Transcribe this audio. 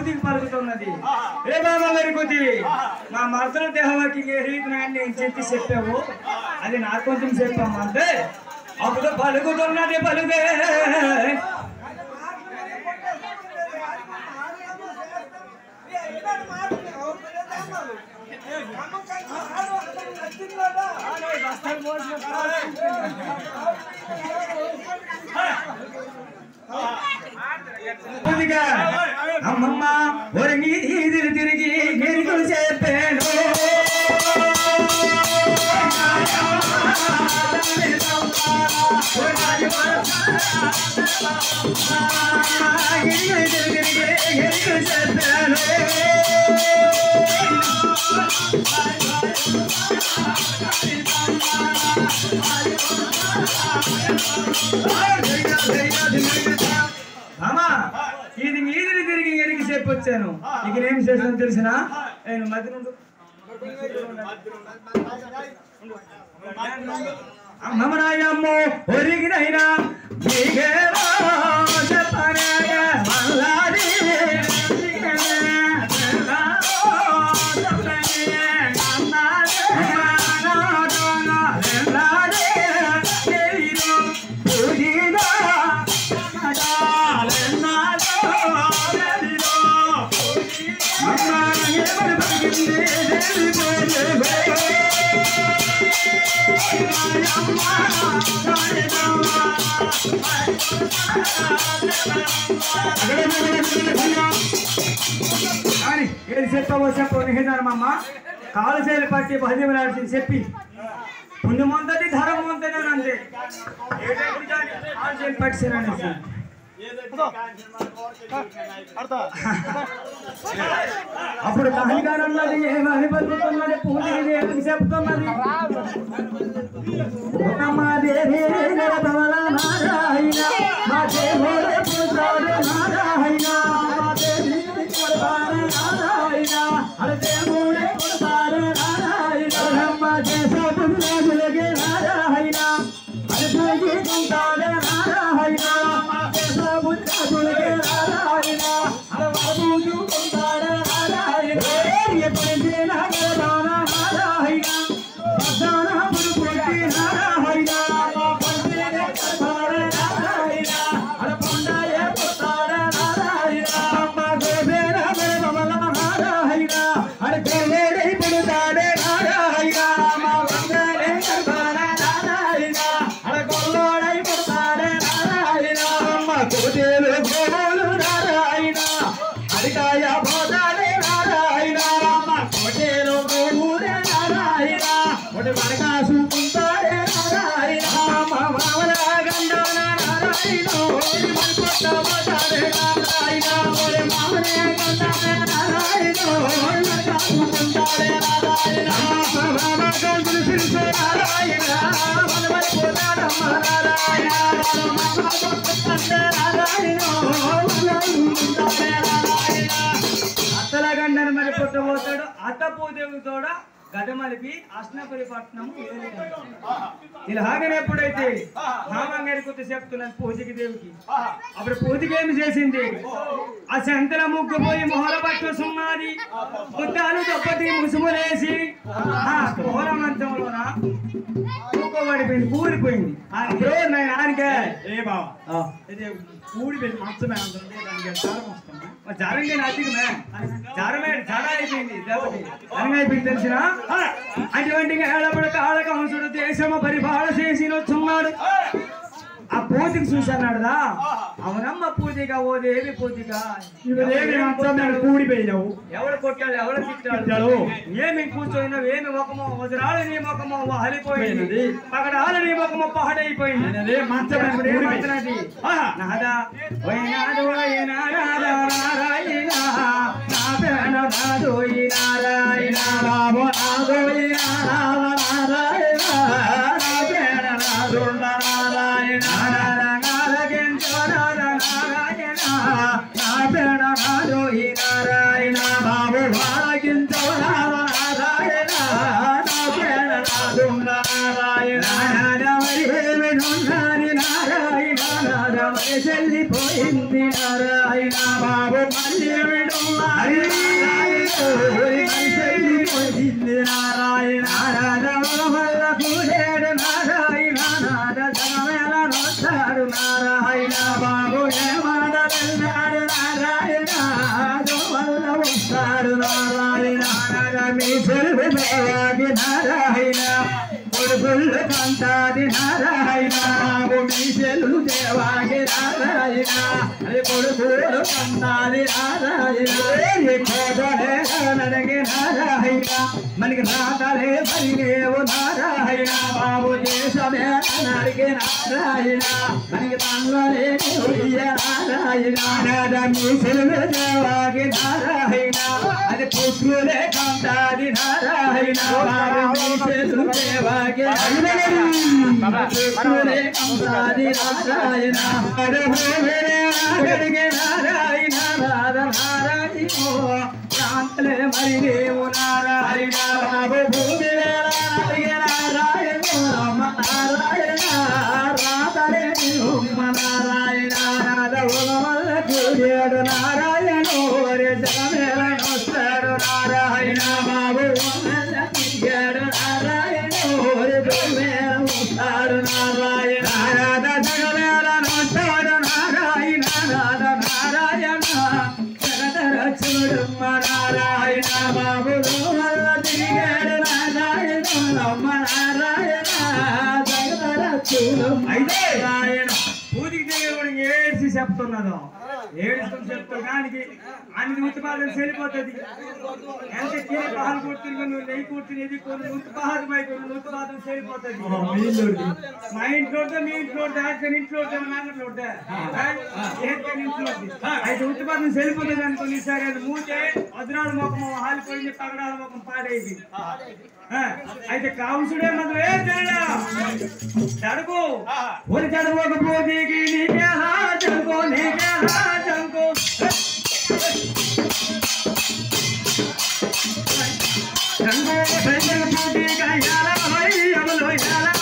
పూతికి పలుకుతున్నది. ఏ బాబా వెరుగుతి మా మనసులో దేహవాకి ఏ రీతినాన్ని నేను చెప్పావు అది నాకు కొంచెం చెప్పామంటే అప్పుడు పలుకుతున్నది పలుకే. అమ్మమ్మ ఒరిగి తిరిగి గిరికి చెప్పాను అమ్మా ఇది మీదిని తిరిగి ఎరికి చెప్పొచ్చాను. ఇక ఏం చేసాను తెలిసినా నేను మధ్య నుండి అమ్మరాయమ్మో ఒరిగినైనా ఏది చెప్పవో చెప్పవు నిజానమ్మ కాలు చేలు పట్టి భజన నడిచింది చెప్పి పుణ్యం ఉంటది ధర్మం ఉంటది అని అంతే కాలు చేలు పట్టిసారనేసి అప్పుడు కహనిగారు అన్నది ఏమని బతుకుతున్నది పూజకి దేవుడికి చెప్తున్నది అత్తలగండని మరి పుట్టబోతాడు అత్తపూదేవుతోడ గదమలిపి అష్నపురి పట్నం ఇలాగనే ఎప్పుడైతే మామంగారి కొత్త చెప్తున్నాను పూజకి దేవుకి అప్పుడు పూజకి ఏమి చేసింది ఆ శంకర ముగ్గు పోయి మొహల పట్టు సుమ్మాది బుద్ధాలు దొప్పటి ముసుములేసి ఆ ఘోర మంచంలోన పడిపోయింది కూలిపోయింది ఆయనకే ఏ బావా కూడిపోయింది మంచమే జరంగా అధికమే జరమే జర అయిపోయింది జరంగా అయిపోయింది తెలిసిన అటువంటి ఏడబడి కాళక హంసుడు దేశమ పరిపాలన చేసి వచ్చున్నాడు ఆ పూతికి చూసన్నాడుదా అవునమ్మ పూతిగా ఓ దేవి పూతిగా కూడిపోయినావు ఎవడు కొట్టాడు ఎవడు తిట్టాడు ఏమి కూర్చోయినావు ఏమి ముఖమో వజరాలు నీ ముఖమో హలిపోయింది పగడాలు నీ ముఖమో పహడైపోయింది మంచమేది నాదా నారాయణ నారాయణ బాబు చెల్లిపోయింది నారాయణ బాబు మళ్ళీ నారాయణ వల్ల పూజేడు నారాయణ నాద జగమేళ నోస్తాడు నారాయణ బాబు ఏమాడన్నాడు నారాయణ వల్ల వస్తాడు నారాయణ మీ చెరువు దేవాది నారాయణ కొడుకులు కంటాది నారాయణ బాబు మీ చెల్లు దేవాది నారాయణ అది కొడుకులు కంటాది నారాయణ కోదలే నడగే నారాయణ మనకి రాతలే పరిగేవు నారాయణ బాబు దేశమే నడిగే నారాయణ మనకి తండ్రులే నారాయణ మీ చెల్లు దేవాది నారాయణ అది పుత్రులే కంటాది నారాయణ బాబు మీ చెల్లు దేవాది పుత్రులే కంటాది నారాయణ అడిగే నారాయణ నారాయణ శాంతలే మరిగేవు నారాయణ బాబు భూమి అడిగే నారాయణ రమ నారాయణ రాతలే నారాయణ వల్ల చూడాడు నారాయణ జగమేళ వస్తాడు నారాయణ బాబు నారాయణ వస్తాడు నారాయణ జగమేళ వస్తాడు నారాయణ నారాయణ జగదర చూడు నారాయణ బాబు వల్ల తిరిగాడు నారాయణ రమ్మ నారాయణ జగదర చూడు అయితే నారాయణ పూజకి దగ్గర ఏడ్చి చెప్తున్నదో ఏడుస్తుంది చెప్తావు దానికి అన్ని ఉత్పాదన చెల్లిపోతుంది ఎంత కీర పహాలు కొడుతుంది నువ్వు నెయ్యి కూర్చుని ఎది కొన్ని ఉత్పాదం అయిపోయి ఉత్పాదన చెల్లిపోతుంది మా ఇంట్లో మీ ఇంట్లో అక్కడ ఇంట్లో నాన్నట్లో ఇంట్లో అయితే ఉత్పాదన చెల్లిపోతుంది అనుకుని సరే అది మూతే వజ్రాల ముఖం హాలిపోయింది పగడాల ముఖం పాడేది అయితే కాంసుడే మొదలు జడుగు ఒరి జడవకపోతే నీకే జంకో నీకే జంకో జంకో పోటీ కయ్యాల